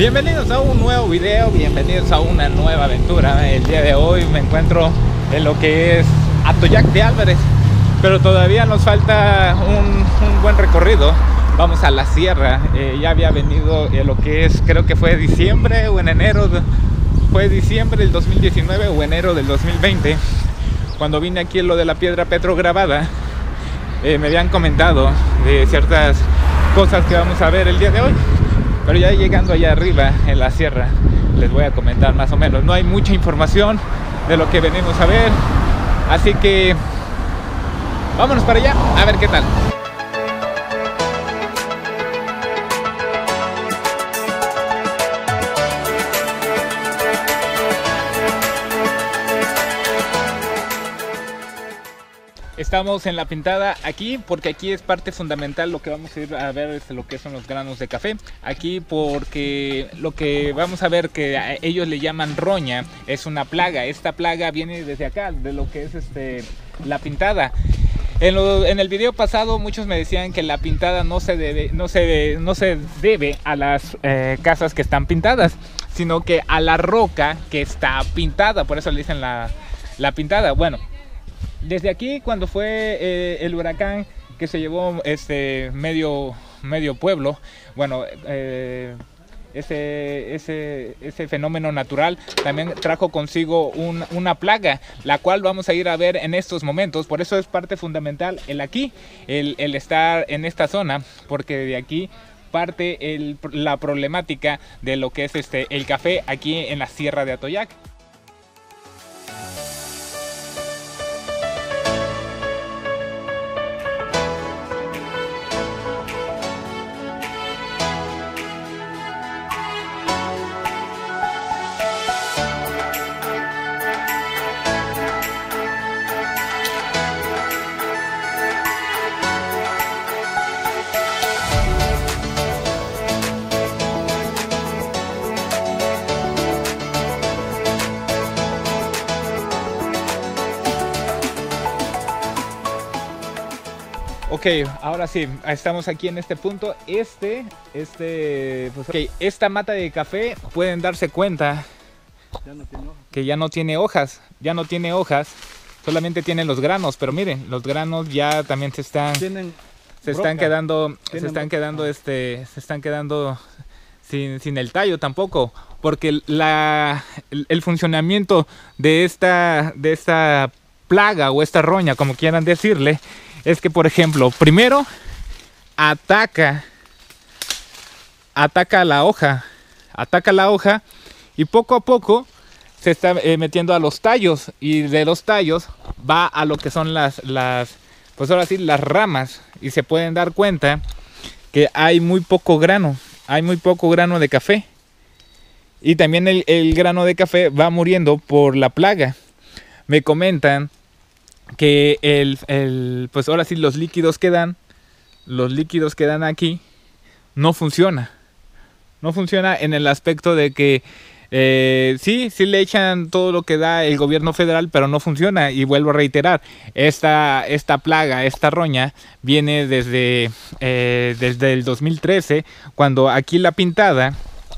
Bienvenidos a un nuevo video, bienvenidos a una nueva aventura. El día de hoy me encuentro en lo que es Atoyac de Álvarez, pero todavía nos falta un buen recorrido. Vamos a la sierra. Ya había venido lo que es, creo que fue diciembre o en enero, fue diciembre del 2019 o enero del 2020, cuando vine aquí en lo de la piedra petrograbada. Me habían comentado de ciertas cosas que vamos a ver el día de hoy, pero ya llegando allá arriba en la sierra les voy a comentar más o menos. No hay mucha información de lo que venimos a ver, así que vámonos para allá a ver qué tal. Estamos en la pintada aquí porque aquí es parte fundamental. Lo que vamos a ir a ver es lo que son los granos de café aquí, porque lo que vamos a ver, que ellos le llaman roña, es una plaga. Esta plaga viene desde acá, de lo que es la pintada. En el video pasado muchos me decían que la pintada no se debe a las casas que están pintadas, sino que a la roca que está pintada. Por eso le dicen la pintada. Bueno, desde aquí, cuando fue el huracán que se llevó medio pueblo, bueno, ese fenómeno natural también trajo consigo una plaga, la cual vamos a ir a ver en estos momentos. Por eso es parte fundamental el estar en esta zona, porque de aquí parte la problemática de lo que es el café aquí en la sierra de Atoyac. Ok, ahora sí, estamos aquí en este punto. Esta mata de café, pueden darse cuenta que ya no tiene hojas. Ya no tiene hojas, solamente tiene los granos. Pero miren, los granos ya también se están quedando sin el tallo tampoco, porque el funcionamiento de esta plaga o esta roña, como quieran decirle, es que, por ejemplo, primero ataca la hoja y poco a poco se está metiendo a los tallos, y de los tallos va a lo que son pues ahora sí, las ramas, y se pueden dar cuenta que hay muy poco grano de café, y también el grano de café va muriendo por la plaga. Me comentan que pues ahora sí, los líquidos que dan aquí no funciona en el aspecto de que sí le echan todo lo que da el gobierno federal, pero no funciona. Y vuelvo a reiterar, esta plaga, esta roña, viene desde el 2013, cuando aquí la pintada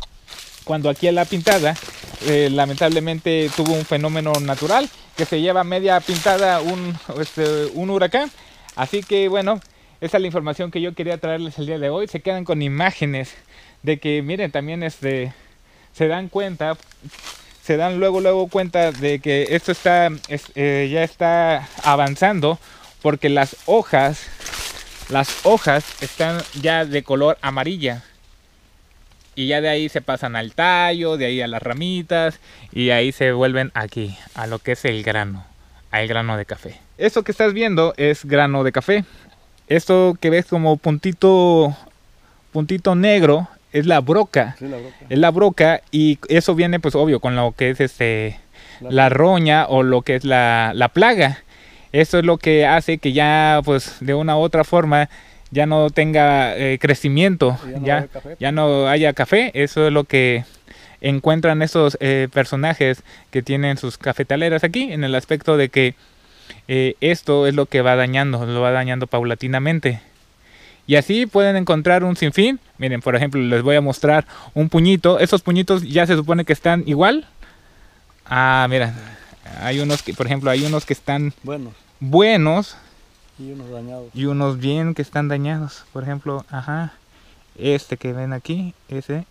lamentablemente tuvo un fenómeno natural que se lleva media pintada un huracán. Así que bueno, esa es la información que yo quería traerles el día de hoy. Se quedan con imágenes de que miren, también se dan luego cuenta de que esto ya está avanzando, porque las hojas están ya de color amarilla. Y ya de ahí se pasan al tallo, de ahí a las ramitas, y ahí se vuelven aquí, a lo que es el grano de café. Esto que estás viendo es grano de café. Esto que ves como puntito negro es la broca. Sí, la broca. Es la broca, y eso viene pues obvio con lo que es la roña, o lo que es la plaga. Esto es lo que hace que ya pues de una u otra forma ya no tenga crecimiento, ya no haya café. Eso es lo que encuentran estos personajes que tienen sus cafetaleras aquí, en el aspecto de que esto es lo que lo va dañando paulatinamente. Y así pueden encontrar un sinfín. Miren, por ejemplo, les voy a mostrar un puñito. Esos puñitos ya se supone que están igual. Ah, mira, hay unos que, por ejemplo, hay unos que están buenos y unos dañados. Y unos bien que están dañados. Por ejemplo, ajá, este que ven aquí, ese.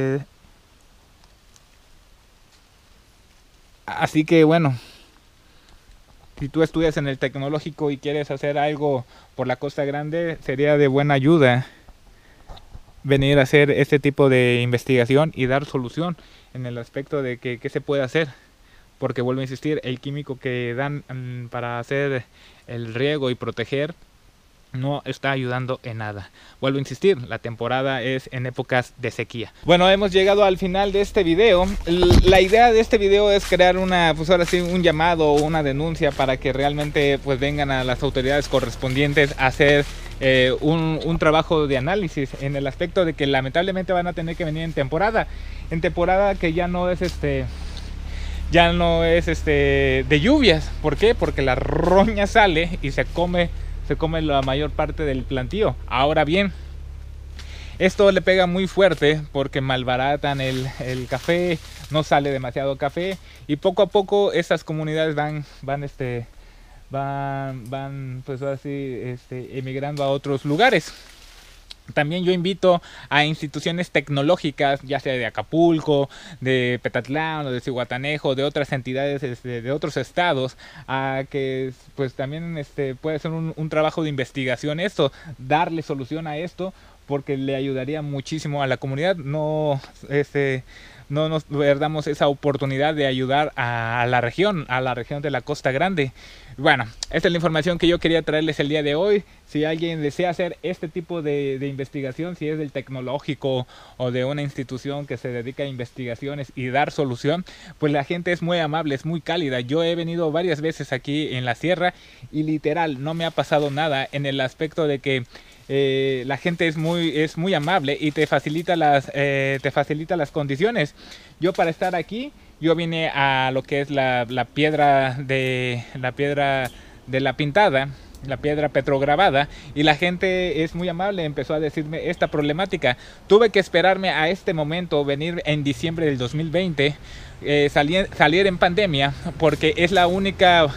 Así que bueno, si tú estudias en el tecnológico y quieres hacer algo por la Costa Grande, sería de buena ayuda venir a hacer este tipo de investigación y dar solución en el aspecto de que qué se puede hacer. Porque vuelvo a insistir, el químico que dan para hacer el riego y proteger no está ayudando en nada. Vuelvo a insistir, la temporada es en épocas de sequía. Bueno, hemos llegado al final de este video. La idea de este video es crear una, pues ahora sí, un llamado o una denuncia para que realmente pues vengan a las autoridades correspondientes a hacer un trabajo de análisis en el aspecto de que lamentablemente van a tener que venir en temporada que ya no es de lluvias. ¿Por qué? Porque la roña sale y se come la mayor parte del plantío. Ahora bien, esto le pega muy fuerte porque malbaratan el café, no sale demasiado café y poco a poco estas comunidades van pues así emigrando a otros lugares. También yo invito a instituciones tecnológicas, ya sea de Acapulco, de Petatlán o de Zihuatanejo, de otras entidades de otros estados, a que pues también puede ser un trabajo de investigación esto, darle solución a esto, porque le ayudaría muchísimo a la comunidad. No nos perdamos esa oportunidad de ayudar a la región de la Costa Grande. Bueno, esta es la información que yo quería traerles el día de hoy. Si alguien desea hacer este tipo de investigación, si es del tecnológico o de una institución que se dedica a investigaciones y dar solución, pues la gente es muy amable, es muy cálida. Yo he venido varias veces aquí en la sierra y literal no me ha pasado nada en el aspecto de que la gente es muy amable y te facilita las condiciones. Yo para estar aquí, yo vine a lo que es la piedra de la Pintada, la piedra petrograbada, y la gente es muy amable, empezó a decirme esta problemática. Tuve que esperarme a este momento, venir en diciembre del 2020, salir en pandemia, porque es la única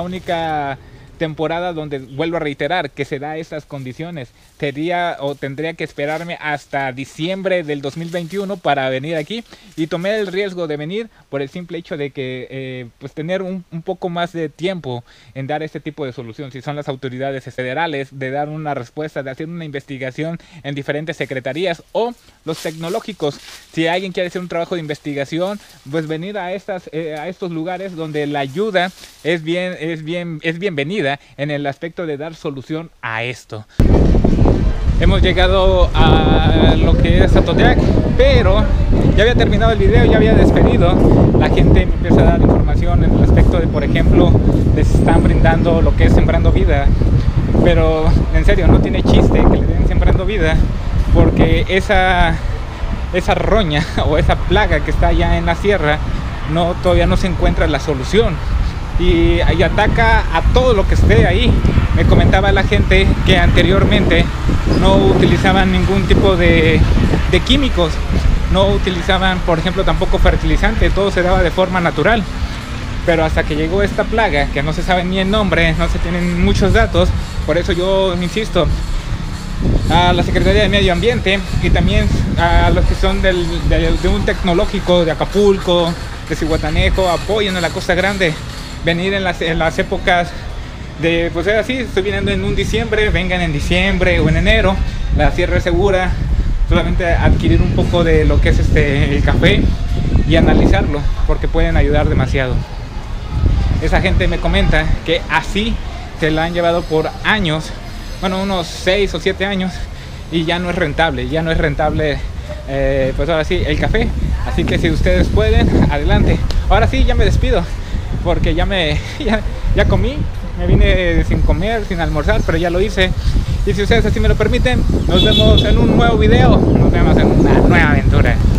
temporada donde, vuelvo a reiterar, que se da estas condiciones. Tendría que esperarme hasta diciembre del 2021 para venir aquí, y tomé el riesgo de venir por el simple hecho de que pues tener un poco más de tiempo en dar este tipo de solución. Si son las autoridades federales, de dar una respuesta, de hacer una investigación en diferentes secretarías, o los tecnológicos, si alguien quiere hacer un trabajo de investigación, pues venir a estos lugares donde la ayuda es bienvenida en el aspecto de dar solución a esto. Hemos llegado a lo que es Atoyac, pero ya había terminado el video, ya había despedido. La gente me empieza a dar información en el aspecto de, por ejemplo, les están brindando lo que es Sembrando Vida, pero en serio no tiene chiste que le den Sembrando Vida, porque esa roña o esa plaga que está allá en la sierra todavía no se encuentra la solución. Y ataca a todo lo que esté ahí. Me comentaba la gente que anteriormente no utilizaban ningún tipo de químicos, no utilizaban, por ejemplo, tampoco fertilizante, todo se daba de forma natural. Pero hasta que llegó esta plaga, que no se sabe ni el nombre, no se tienen muchos datos, por eso yo insisto a la Secretaría de Medio Ambiente y también a los que son de un tecnológico de Acapulco, de Zihuatanejo, apoyen a la Costa Grande. Venir en las épocas de, pues así, estoy viniendo en un diciembre, vengan en diciembre o en enero, la sierra es segura, solamente adquirir un poco de lo que es el café y analizarlo, porque pueden ayudar demasiado. Esa gente me comenta que así se la han llevado por años, bueno, unos 6 o 7 años, y ya no es rentable, pues ahora sí, el café. Así que si ustedes pueden, adelante. Ahora sí, ya me despido, porque ya comí, me vine sin comer, sin almorzar, pero ya lo hice. Y si ustedes así me lo permiten, nos vemos en un nuevo video, nos vemos en una nueva aventura.